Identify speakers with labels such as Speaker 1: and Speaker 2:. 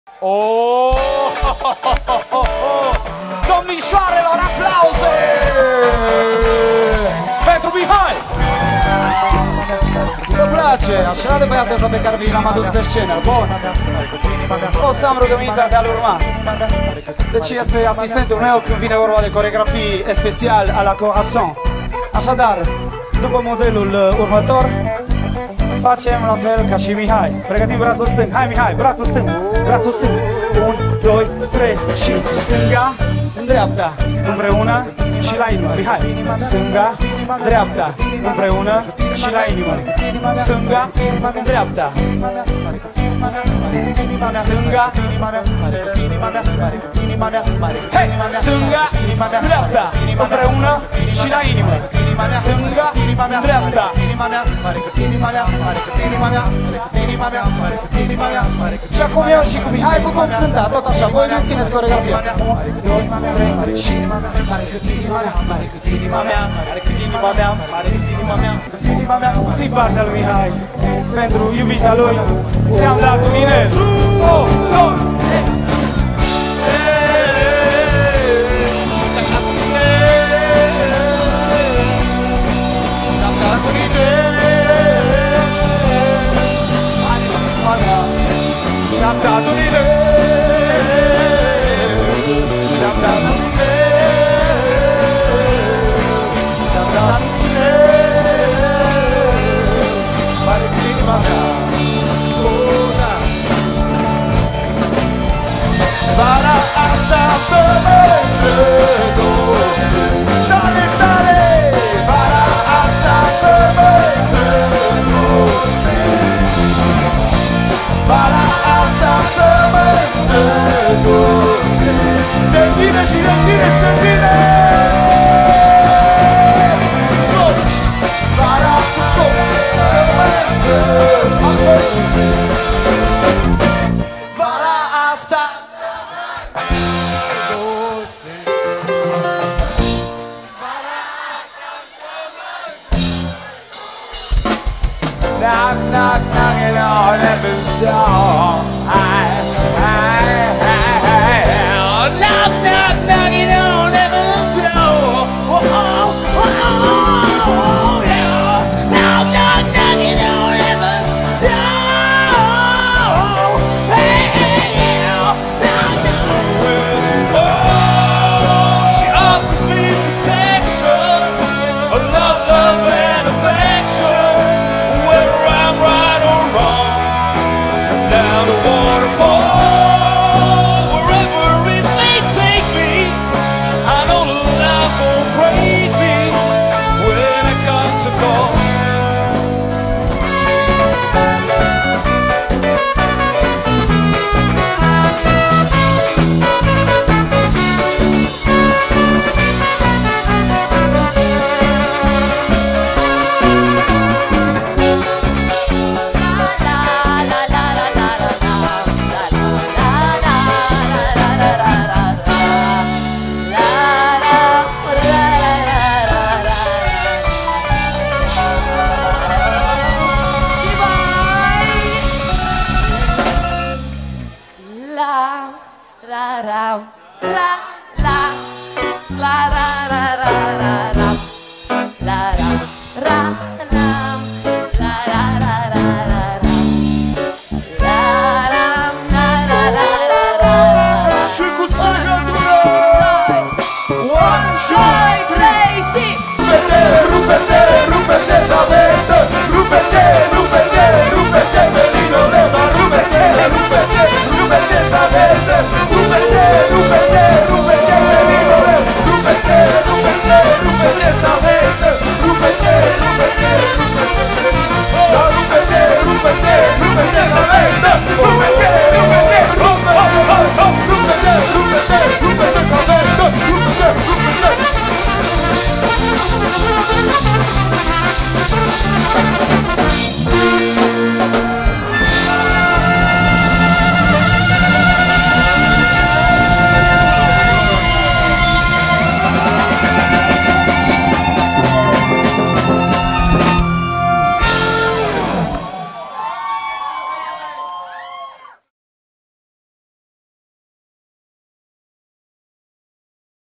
Speaker 1: Oh! Domnișoarelor, aplauze! Pentru Mihai! Vă place? Așa de băiatul ăsta pe care vi l-am adus pe scenă. Bun. O să am rugămintea de a-l urma. Deci este asistentul meu când vine vorba de coregrafii special a la Corazon. Așadar, după modelul următor, facem la fel ca și Mihai. Pregătim brațul stâng. Hai Mihai, brațul stâng. Brațul stâng. 1, 2, 3 și stânga, dreapta, împreună și la inimă. Mihai, stânga, dreapta, împreună și la inimă. Stânga, dreapta. Stânga, hei! Stânga, dreapta, împreună și la inimă. Stânga, dreapta. Și acum eu și cu Mihai vă vom cânta tot așa. Voi nu țineți coregrafia. 1, 2, 3 și mare cât inima mea, mare cât inima mea, mare cât inima mea, mare cât inima mea, inima mea. Din partea lui Mihai, pentru iubita lui, ți-am dat un inel. Oh, oh. Ți-am dat un inel. Ți-am dat un inel. Ți-am dat un inel. Mare cât inima mea. Vara asta să mă îndrăgostesc. Tare, tare! Vara asta să mă îndrăgostesc. Vara asta să mă îndrăgostesc. De tine și de tine și de tine. Stop! Vara cu scop să mă îndrăgostesc. Vara asta knock, knock, knocking on heaven's door. Knock, knock, knocking on heaven's door. Oh, oh, oh, oh, yeah. Knock, knock, knocking on heaven's door. Hey, hey, yeah. Knock, knock. Oh, she offers me protection, a love, love and affection. Right or wrong, and down the waterfall, wherever it may take me, I know the life won't break me when it comes to call. La la la la la la la la la.